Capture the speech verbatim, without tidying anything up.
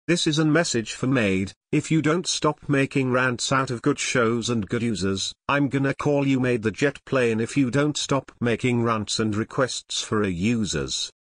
This is a message for Made. If you don't stop making rants out of good shows and good users, I'm gonna call you Made the jet plane if you don't stop making rants and requests for a users.